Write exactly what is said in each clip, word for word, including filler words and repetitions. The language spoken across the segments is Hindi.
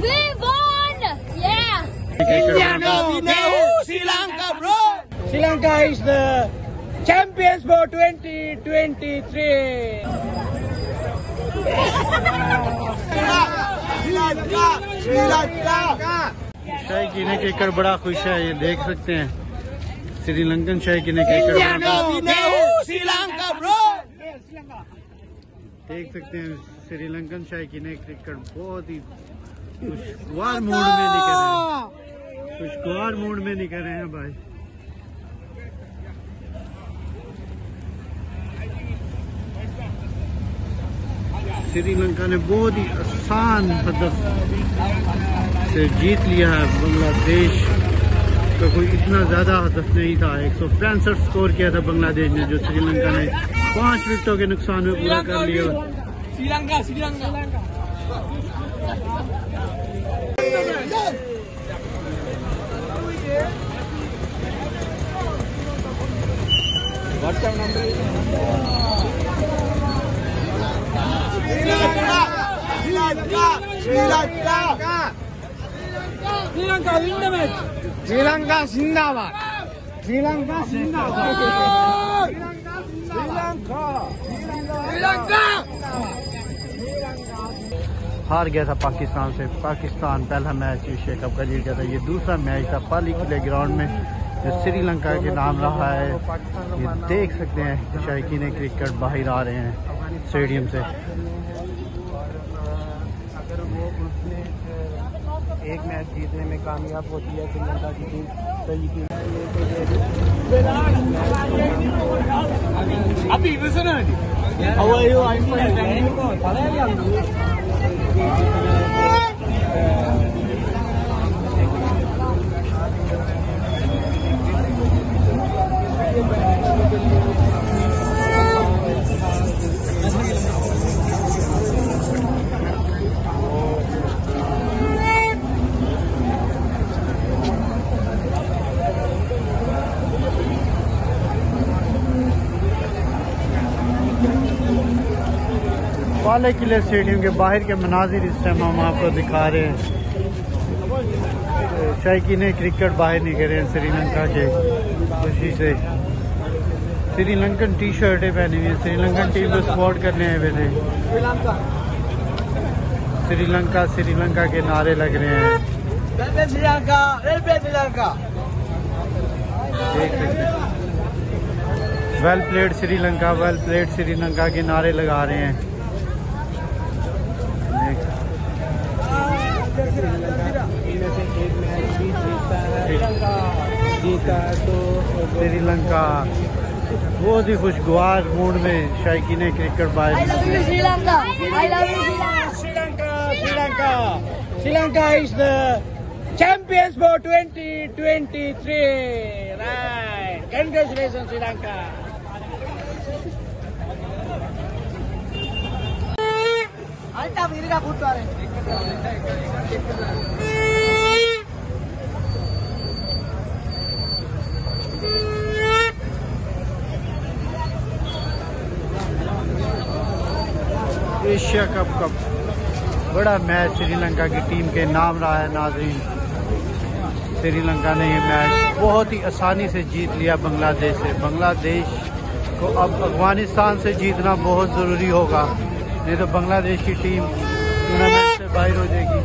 We won! Yeah! India no, no, Sri Lanka, bro. Sri Lanka is the champions for twenty twenty-three. शाही कीने क्रिकेट बड़ा खुश है, ये देख सकते हैं श्रीलंकन शाही कीने क्रिकेट श्रीलंका ब्रो, देख सकते हैं श्रीलंकन शाही कीने क्रिकेट बहुत ही खुशगवार मूड में नहीं कर रहे हैं, खुशगवार मूड में नहीं कर रहे हैं भाई। श्रीलंका ने बहुत ही आसान हदफ से जीत लिया है। बांग्लादेश का कोई इतना ज्यादा हदफ नहीं था, एक सौ पैंसठ स्कोर किया था बांग्लादेश ने, जो श्रीलंका ने पांच विकेटों के नुकसान में पूरा कर लिया। Sri Lanka Sri Lanka Sri Lanka win the match. Sri Lanka जिंदाबाद, श्रीलंका जिंदाबाद, श्रीलंका श्रीलंका हार गया था पाकिस्तान से। पाकिस्तान पहला मैच एशिया कप का जीत गया था। ये दूसरा मैच था पालीकिले ग्राउंड में जो श्रीलंका के नाम रहा है। ये देख सकते हैं शायकीन क्रिकेट बाहर आ रहे हैं स्टेडियम से। अगर वो उसने एक मैच जीतने में कामयाब होती है श्रीलंका की टीम, तो ये टीम अभी How are you? I'm fine. Pallekele stadium के बाहर के मनाजिर इस टाइम हम आपको दिखा रहे हैं। शायकीन क्रिकेट बाहर नहीं कर रहे हैं श्रीलंका के खुशी से। श्रीलंकन टी शर्टें पहनी हुई है, श्रीलंकन टीम को सपोर्ट करने आए हुए थे। श्रीलंका श्रीलंका के नारे लग रहे हैं। श्रीलंका श्रीलंका देख सकते हैं well played Sri Lanka, well played Sri Lanka के नारे लगा रहे हैं। जीता तो श्रीलंका बहुत ही खुशगवार मूड में शायकीन क्रिकेट बाहर। Srilanka! I love you, Srilanka! Srilanka! Srilanka is the champions for twenty twenty-three. Right. Congratulations, Sri Lanka. Alta virga puttare. Asia cup का बड़ा मैच श्रीलंका की टीम के नाम रहा है नाज़रीन। श्रीलंका ने ये मैच बहुत ही आसानी से जीत लिया बांग्लादेश से। बांग्लादेश को अब अफगानिस्तान से जीतना बहुत ज़रूरी होगा, नहीं तो बांग्लादेश की टीम टूर्नामेंट से बाहर हो जाएगी।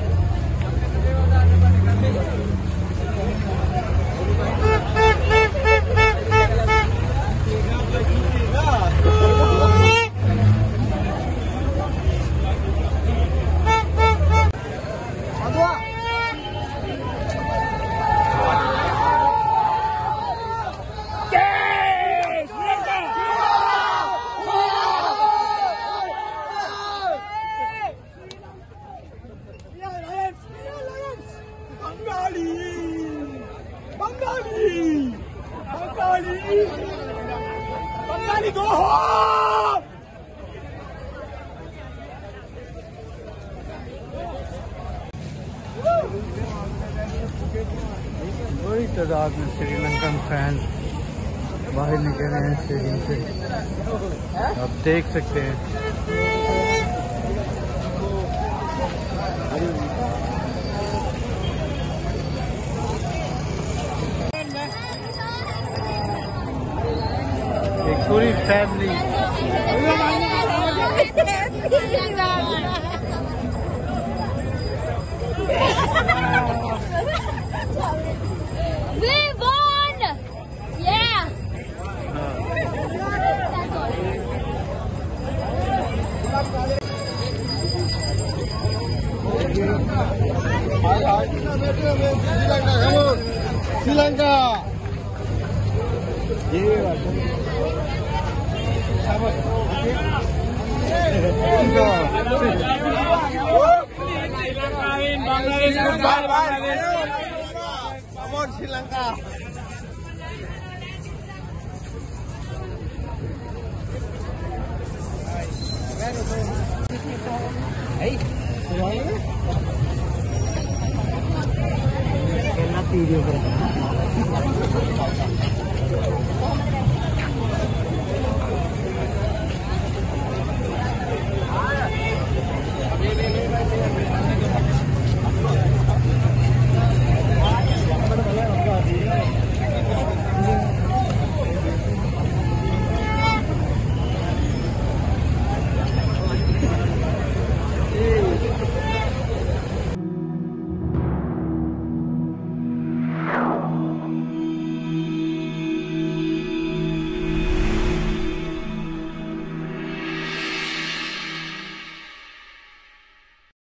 Bangladesh, go home! बड़ी तादाद में श्रीलंकन फैंस बाहर निकल रहे हैं स्टेडियम से, आप देख सकते हैं। family. We won! Yeah! Srilanka. Come on, Sri Lanka. Hey, video